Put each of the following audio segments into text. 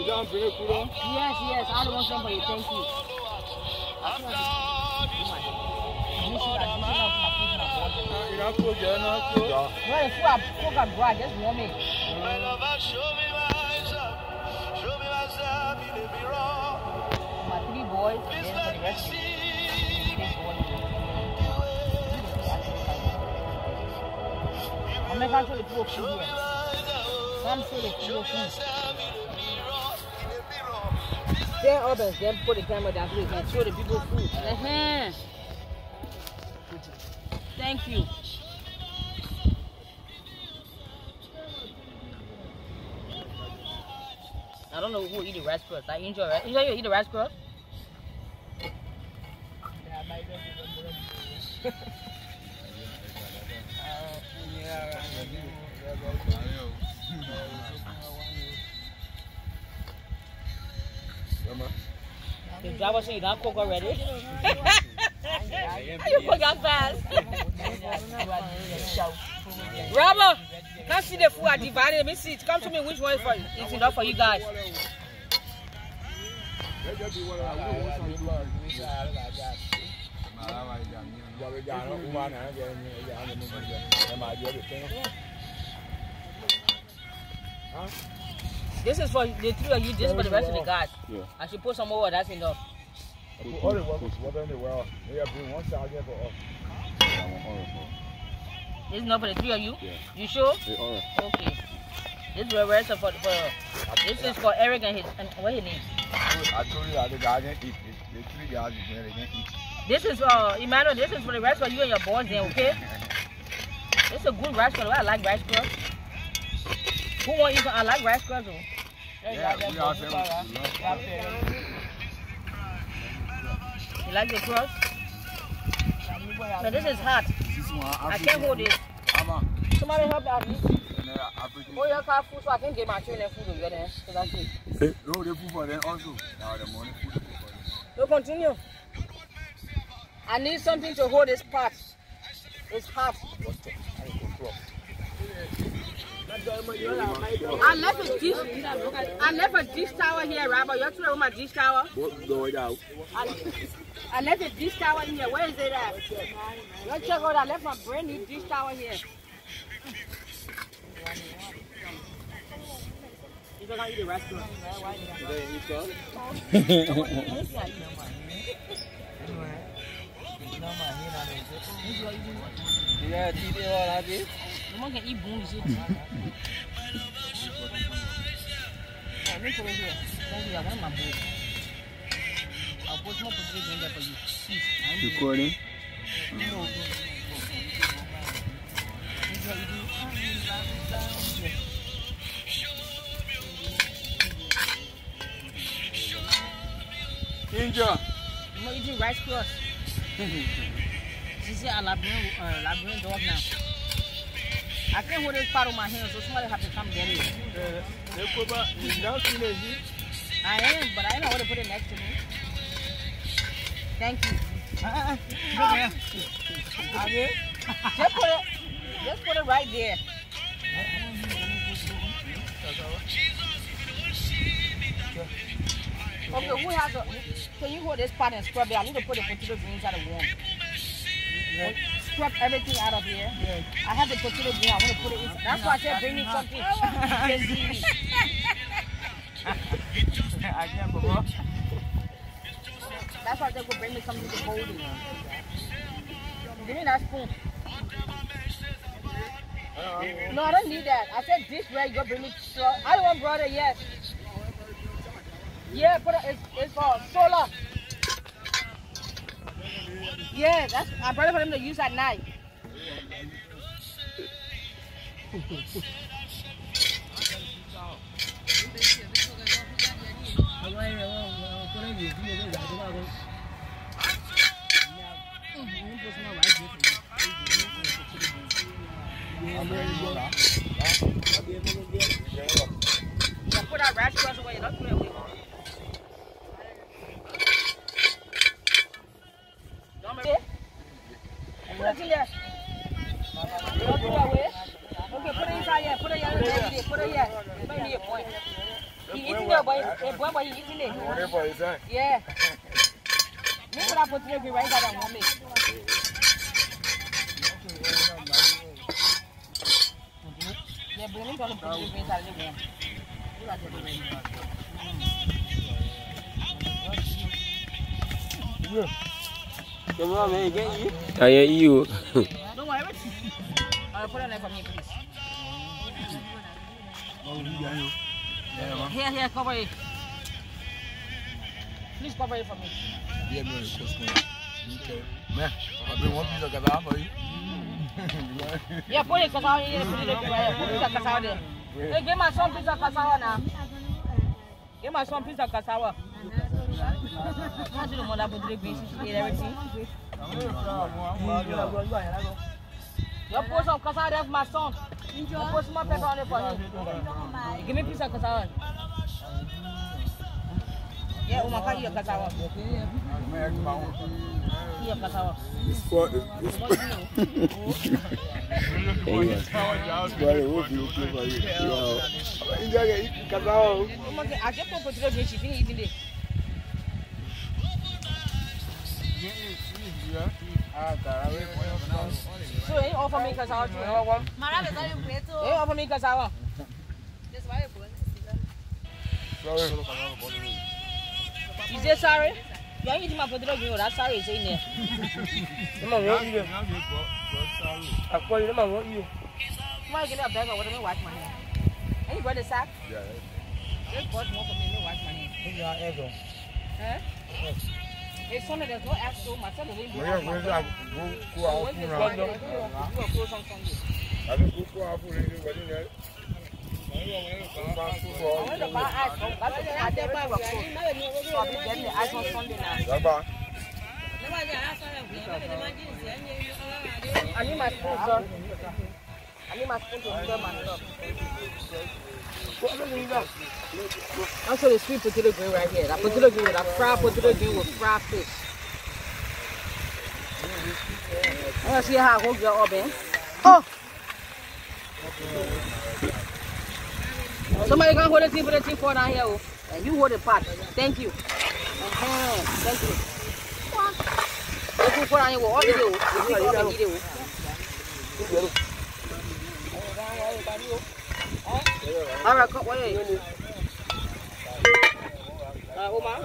don't bring it cool. Yes, yes. I don't want somebody. Thank you. Just warm it. My 3 boys, and then for the rest of I'm making sure they put food here. I'm sure they put food. Stand up and then put the camera down so they can show the people food. Thank you. I don't know who eat the rice crust. I enjoy it. You eat the rice crust? The driver said you don't cook already. You cook that fast. Robert, can't see the food I divided. Let me see. Come to me which one is for you. It's enough for you guys. This is for the 3 of you, this is for the rest of the guys. Yeah. I should put some more, that's enough. All the workers, whether in the world, they have been one side there for us. This is not for the 3 of you? Yeah. You sure? Yeah, okay. This is the rest of this is for Eric and what his name? I told you that the guys didn't eat. The 3 guys there, they didn't eat. This is for Emmanuel, this is for the rest of you and your boys then, okay? This is a good rice crust. I like rice crust. Who want you to? I like rice crust though. Yeah, we are saying you like the crust? But this is hot. I can't hold it. Somebody help me. Oh, you have food so I can get my children food over there. So that's it. No, the food for them also. Now the money food for them. No, continue. I need something to hold this pot. It's hot. I left a dish towel here, Robert. You're throwing my dish towel? I left a dish towel in here. Where is it at? You check out. I left my brand new dish towel here. You're going to eat the restaurant. Yeah, no one can eat bones. Let me put it here. Thank you. I want my bowl. I'll put more potatoes in there for you. Recording? Ginger. I'm not eating rice crust. This is a labyrinth dog now. I can't hold this part of my hand, so somebody have to come get it. I am, but I know how to put it next to me. Thank you. Just put it right there. Okay, who has a? Can you hold this pot and scrub it? I need to put the potato greens out of warm. Scrub everything out of here. Yeah. I have the potato green. I want to put it in. That's why I said bring me something. That's why I said go bring me something to hold it. Give me that spoon. No, I don't need that. I said this way. You go bring me. I don't want brother yet. Yeah, put it. It's for solar. Yeah, that's I brought it for them to use at night. Yeah, put that rice crust away. Don't throw it away. Put it in there. Don't throw it away. Okay, put it inside here. Put it He's eating it, boy, he's eating it. Yeah. Look what I put together right now, that one. Yeah, but let me go to put the greens out of the room. Come on, man, get you. I hear you. Don't worry. I'll put it on there for me, please. Here, cover it. Please cover it for me. Yeah, man, okay. Man, I've been one piece of cassava for you. Yeah, put it cassava here. Put it cassava there. Hey, give my son piece of cassava now. Give my son piece of cassava. I should have mother put the greens. She ate everything. You put some cassava there for my son. You put some pepper on it for him. Give me a piece of cassava. Yeah, Uma, can you eat cassava? Eat cassava. I just put potato greens. She finished eating it. So you offer me cassava too? You offer me cassava? Is there sorry? You ain't eating my potato green. That sorry is in there. Come on, what you? I call you, what you? Come on, give me a bag of water. Let me wash my hands. Any brother sack? Yeah. Just bought more for me. Let me wash my hands. Huh? It's Sunday. There's no ass so much. I'm going to go out. Go on Sunday. I think go out for you. I want to buy ice. I did buy so I'll be getting the ice on Sunday now. I need my spoon, sir. I need my spoon to stir my stuff. Also, the sweet potato green right here. That potato green, that fried potato green with fried fish. I want to see how I hook your oven. Oh! Somebody can hold the thing for the thing for down here, and you hold the pot. Thank you. Thank you. The thing for down here, all the day. All right, cut. What are you? Oma.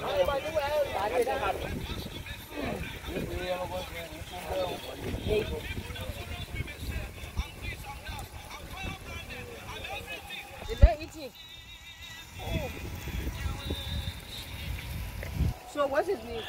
So what's his name?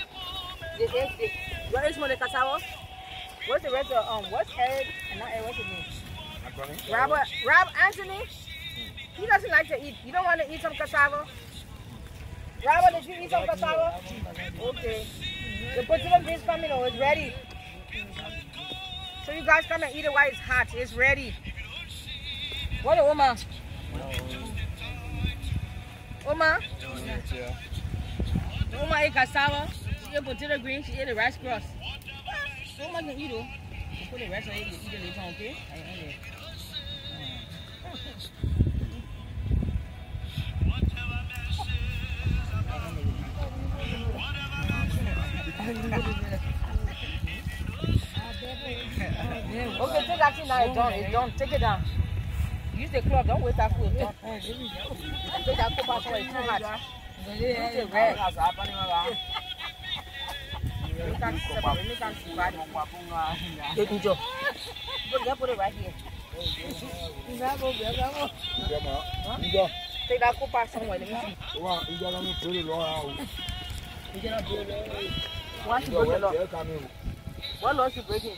Where is the cassava? What's the rest of what's Eric and not Eric? What's his name? Rob Anthony. He doesn't like to eat. You don't want to eat some cassava? Robert, did you eat some cassava? Okay. The potato greens coming over. It's ready. So you guys come and eat it while it's hot. It's ready. What, Oma? Oma? Oma ate cassava. She ate potato greens. She ate the rice crust. Oma can eat it. You put the rest of it. Eat it later, okay? Okay, take that thing now. It's done. It's done. Take it down. Use the cloth. Don't waste that food. It's done. Take that cup out. It's too hot. Use the red. Put it right here. Take that cup out somewhere. Let me see. Why she break the law? What law she breaking?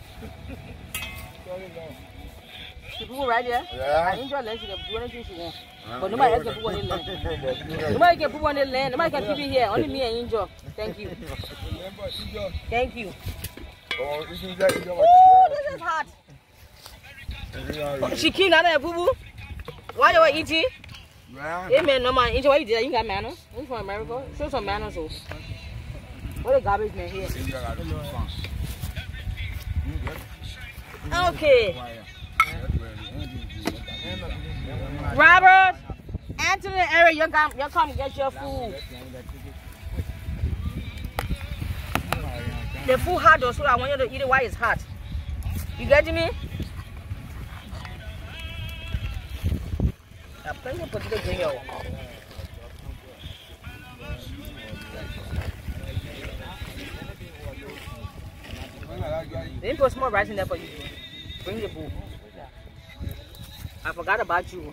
The people right there? Yeah. I enjoy land. She can do anything she wants. But nobody else can put one in land. Nobody can put one in land. Nobody can keep it here. Only me and Angel. Thank you. Thank you. Oh, this is hot. She came out of boo-boo. Why you eating? Hey man, no man. Angel, why you did that? You got manners? You from America? Show some manners. What a garbage man here. Okay. Robert, Anthony, Hurry, you come get your food. The food hot though, so I want you to eat it while it's hot. You getting me? I plenty of potato green here. They didn't put small rice in there for you. Bring the bowl. I forgot about you.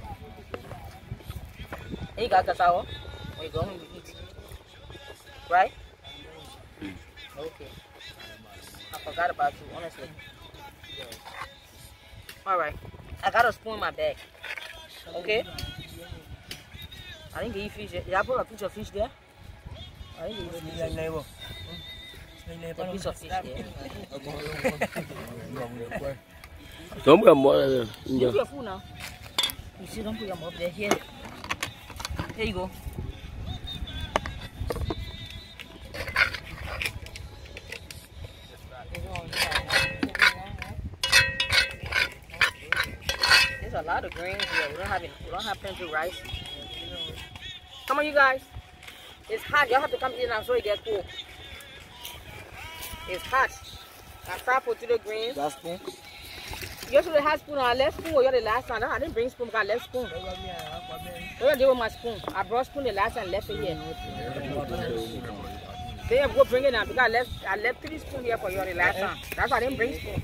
Hey, you got cassava? When you go home, you eat. Right? Okay. I forgot about you, honestly. Alright. I got a spoon in my bag. Okay? I didn't give you fish. Did I put a piece of fish there? I didn't give you fish. A piece of fish there. Don't put more. Put your food now. You see, don't put them up there. Here. Here you go. There's a lot of greens here. We don't have plenty of rice. Come on, you guys. It's hot. Y'all have to come in now so it gets cool. It's hot. I fried potato greens. That spoon? You should have spoon. I left spoon. You're the last one. I didn't bring spoon because I left spoon. What I did with my spoon? I brought spoon the last time and left it here. They have go bring it now because I left 3 spoons here for you the last time. That's why I didn't bring spoon.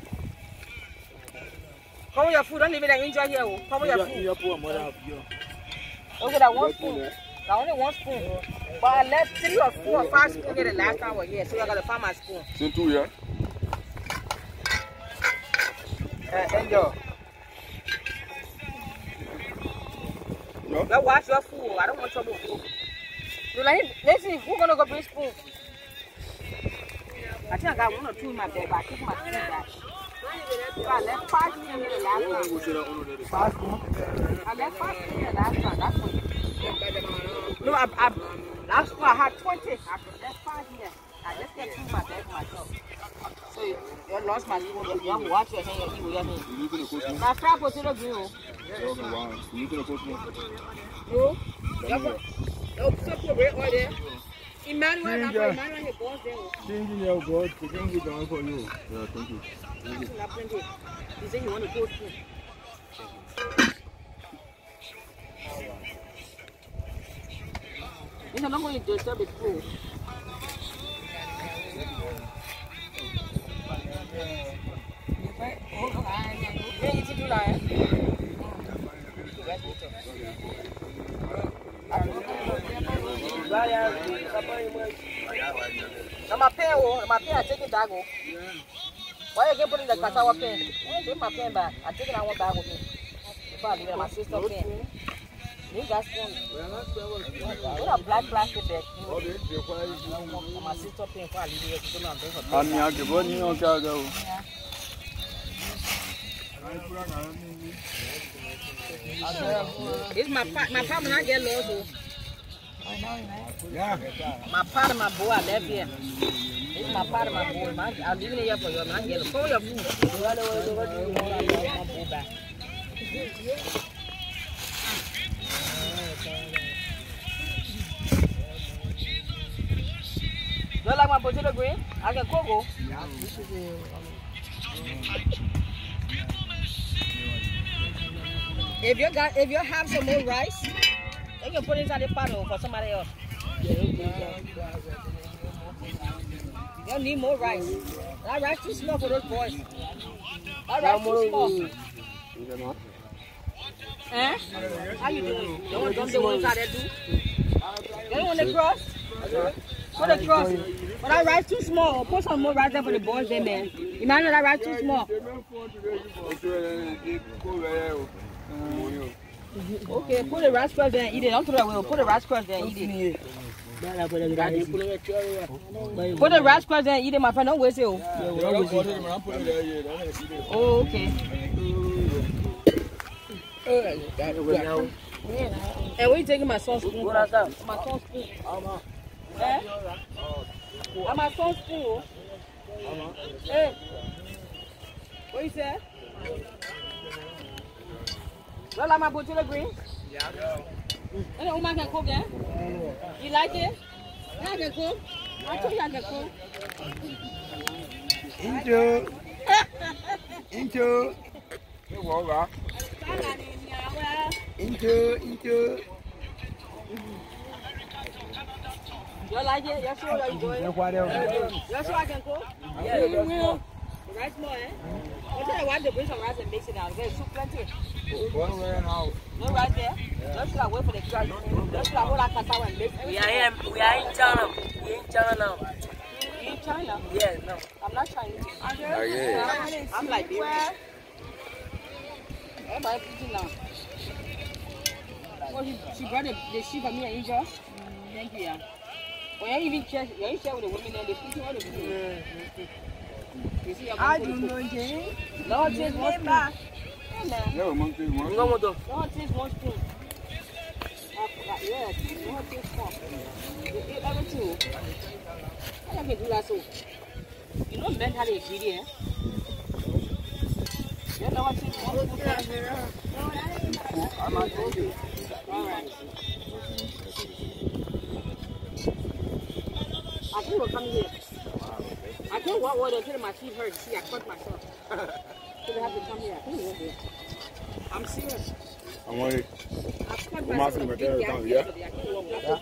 Cover your food. Don't leave it and enjoy here. Cover your food. Okay, that 1 spoon. That only 1 spoon. But I left 3 or 4 or 5 spoons here the last time I was here. So you got to find my spoon. Since 2 years? Enjoy. No? Now wash your food. I don't want trouble with food. Let's see, who's going to go bring spoon? I think I got 1 or 2 in my bag, but I took my spoon back. So I left 5 spoons here the last time. 5 spoons? I left 5 spoons here the last time. That's what. No, last time I had 20. I left 5 here. I just kept 2 in my bag for myself. So you lost my spoon. You have to watch your hand. You eat with your hand. My fried potato grill. You can put me. No? No, put bread oil there. Emmanuel, Emmanuel, your boss there. Changing your board, taking it down for you. Yeah, thank you. He said you want to go too. I'm not going to disturb it too. My pen, I take it back. Why you put in the cassava pen? Take my pen back. I take it out one bag with me. Before I leave it, my sister pen. You guys put a black plastic bag. My sister pen before I leave it. I'm not going to go. It's my pot when I get lost. Yeah. My pot and my bowl I left here. It's my pot and my bowl. I'll leave it here for you. I'm not getting for your food. Do you like my potato green? I can cook. If you have some more rice, you can put it inside the pot for somebody else. You need more rice. That rice too small for those boys. That rice too small. Eh? How you doing? You want to dump the ones out there too? You don't want the crust? Put the crust. But that rice too small. Put some more rice there for the boys there, man. Imagine that rice too small. Okay, put the rice crust there and eat it. Don't throw it away. Put the rice crust there and eat it. Put the rice crust there and eat it, my friend. Don't waste it. Oh, okay. And where you taking my sauce spoon? My sauce spoon. Eh? I'm my sauce spoon. Hey. What you say? You like my potato green? Yeah. And the woman can cook, eh? You like it? I can cook. I told you I can cook. Into. You like it? Yes, sure, you enjoy it. Yes, sure, I can cook. Yeah, you will. The rice more, eh? I'll tell you what, they bring some rice and mix it out. There's soup plenty. No rice there? Just should I wait for the crack. Just should I hold that cassava and mix it. We are in China. We in China now. You in China? Yeah, no. I'm not Chinese. Okay. I'm like, everybody eating now. Oh, she brought the sheep for me and Inja. Thank you, yeah. Well, you even share with the women and they put you all the people. You see, I do know, Jane. No, just one spoon. No, just one spoon. Yes, no, just one. You eat everything. How can you do that so? You know men have the ingredient. You know what just one spoon? I'm not going to. All right. I think we'll come here. I can't walk water until my feet hurt. See, I cut myself. So they have to come here. I think we won't do it. I'm serious. I want it. I cut myself. I can't walk water.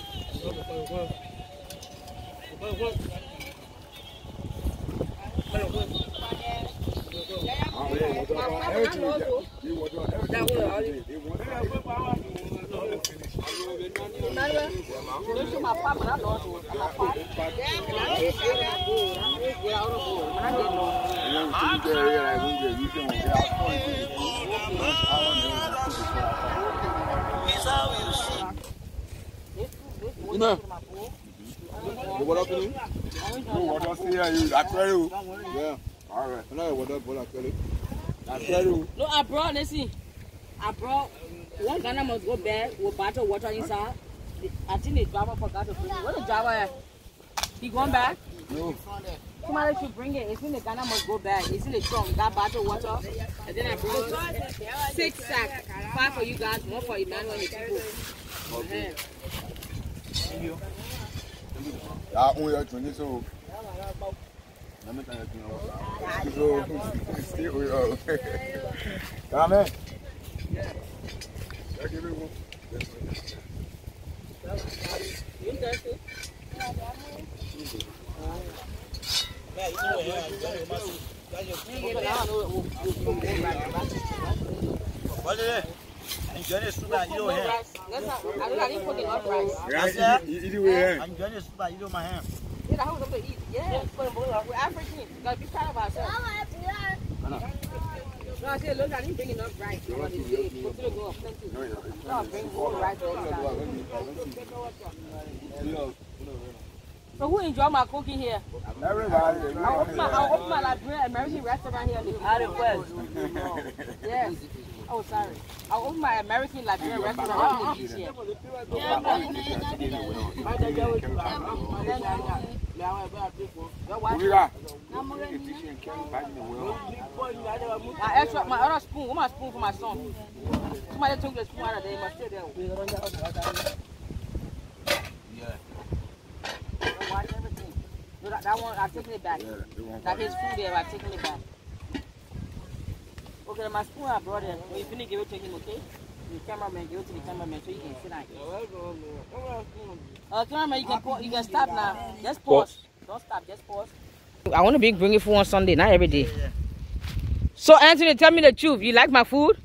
What up, you? What up, you? I tell you. Yeah. All right. No, what up, I tell you. I tell you. No, I brought, listen. I brought one Ghana must go back with bottle water inside. I think the driver forgot to bring it. Where the driver at? He going back? No. Somebody should bring it. It's in the Ghana must go back. It's in the trunk. That bottle water. And then I brought 6 sacks. 5 for you guys, 1 for Emmanuel and the people. Okay. I only have 20, so. Let me tell you. So, stay with us. Come in. I give you one. You thirsty? What is it? Enjoy the soup that you don't have. I didn't put enough rice. Yeah, eat way. Enjoy the soup that you don't have. Yeah, I was going to eat. Yeah, we're African. We got to be proud of ourselves. No, I said, look, I didn't bring enough rice. Consider go up plenty. No, bring more rice. So who enjoy my cooking here? Everybody. I'll open my Liberian American restaurant here. Out of West. Yes. Oh, sorry. I'll open my American Liberian restaurant here. My other spoon. What's my spoon for my son? Somebody took the spoon out of there. Must stay there. Watch everything. No, that one, I'm taking it back. That his food there, I'm taking it back. Okay, my spoon I brought it. When you finish, give it to him, okay? The cameraman, give it to the cameraman so you can sit down. Cameraman, you can stop now. Just pause. Don't stop, just pause. I want to be bringing food on Sunday, not every day. So, Anthony, tell me the truth. You like my food?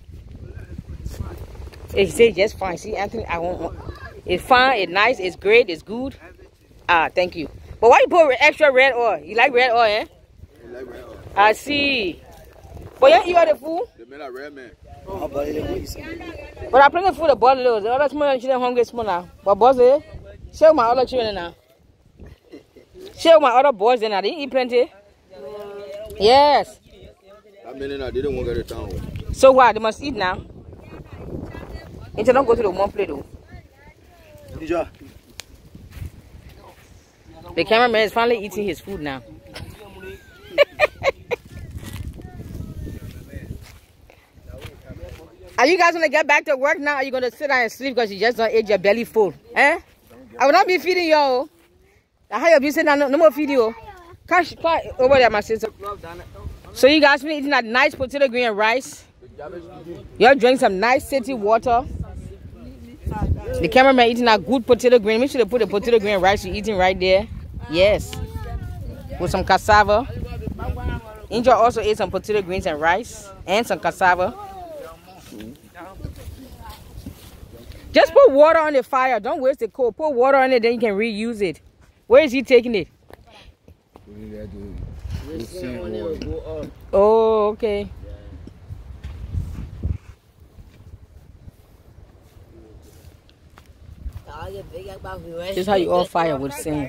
He said just fine. See, Anthony, I want. It's fine, it's nice, it's great, it's good. Ah, thank you. But why you put extra red oil? You like red oil, eh? I like red oil. I see. But you eat all the food? They made a red man. But I bring the food to boil a little. The other small children hungry small now. But boss, show my other children now. Show my other boys then. They eat plenty. Yes. I mean, I didn't want to get it down. So what? They must eat now. Until don't go to the one plate though. The cameraman is finally eating his food now. Are you guys gonna get back to work now? Or are you gonna sit down and sleep because you just don't eat your belly full? Eh? I will not be feeding you. I heard you be sitting down, no more feeding you. Come over there, my sister. So you guys been eating that nice potato green and rice. You're drinking some nice city water. The cameraman eating that good potato green. Make sure they put the potato green and rice you're eating right there. Yes. With some cassava. Angel also ate some potato greens and rice and some cassava. Just put water on the fire. Don't waste the coal. Put water on it, then you can reuse it. Where is he taking it? Oh, okay. This is how you all fire with sand.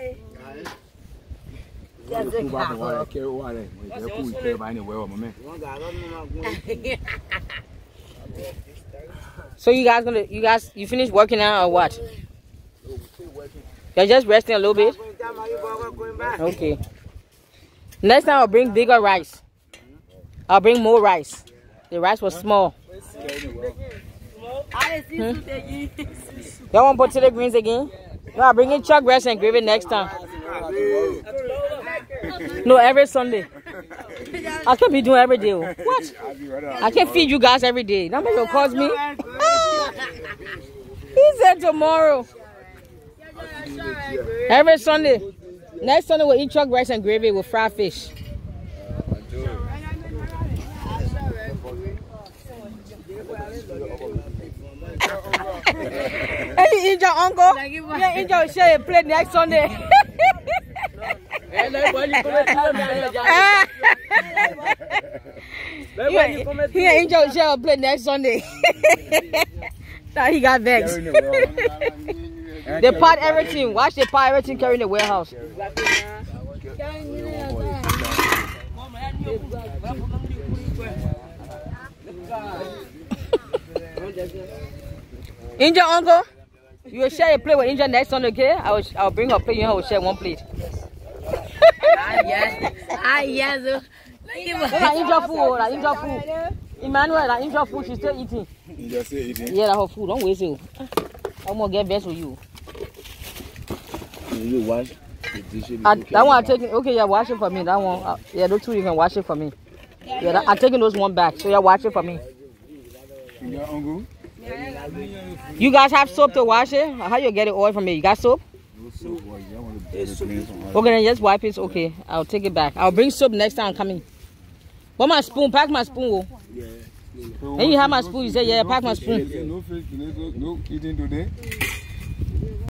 So you finished working now or what? You're just resting a little bit? Okay. Next time I'll bring bigger rice. I'll bring more rice. The rice was small. Y'all want potato greens again? No, I'll bring in chuck breast and gravy next time. No, every Sunday. I can't be doing every day. What? I can't feed you guys every day. Nobody will cause me. He said tomorrow. Every Sunday. Next Sunday we'll eat chuck rice and gravy with fried fish. And you eat your uncle? Yeah, eat your share and play next Sunday. He ain't your share and play next Sunday. Now he got vexed. They part everything. Watch they part everything carrying the warehouse. Angel uncle, you will share a plate with Angel next Sunday, okay? I'll bring her plate. You will share one plate. Yes. Angel food, Angel food. Emmanuel, Angel food. She's still eating. You still eating? Yeah, that her food. Don't waste it. I'm gonna get best with you. You wash the dishes. That one I'm taking. Okay, yeah, wash it for me. That one, yeah, those two you can wash it for me. Yeah, I'm taking those one back. So yeah, wash it for me. You guys have soap to wash it? How you get it oil from me? You got soap? Okay, then just wipe it. Okay, I'll take it back. I'll bring soap next time I'm coming. But my spoon, pack my spoon. And you have my spoon. You say, yeah, pack my spoon. No eating today?